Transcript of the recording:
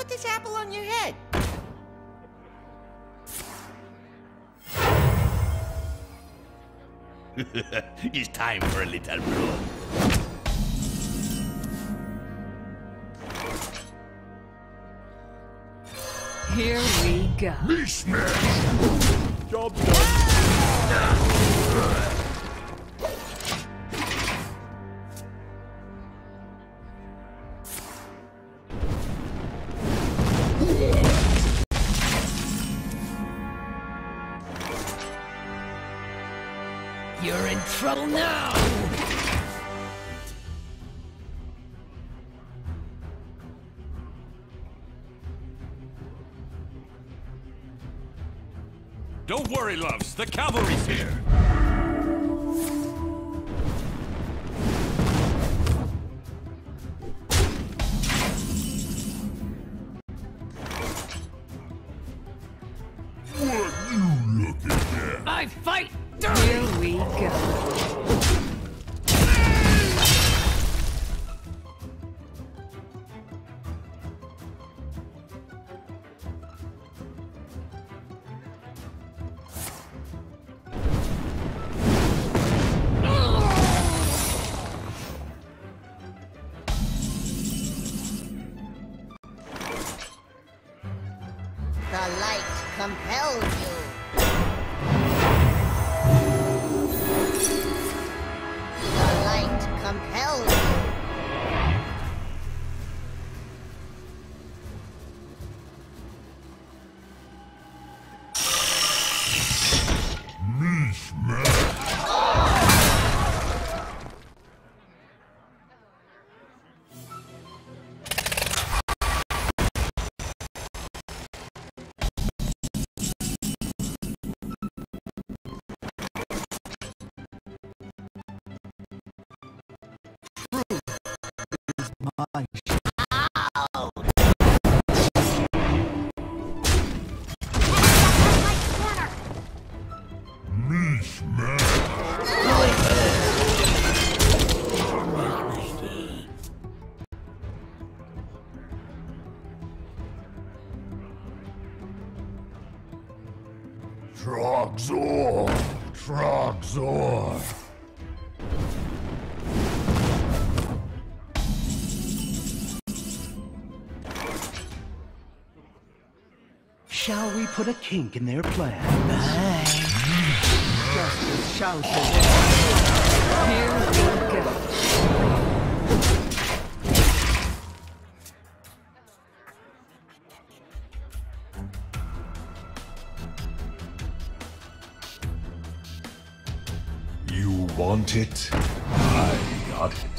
put this apple on your head. It's time for a little blood. Here we go. Me smash! Job done. You're in trouble now! Don't worry, loves. The cavalry's here. What you looking at? I fight! Here we go. The light compels you. The light compels you. Me smash! Me smash! Trogzor! Trogzor! Shall we put a kink in their plans? Justice shall prevail. Here we go. You want it? I got it.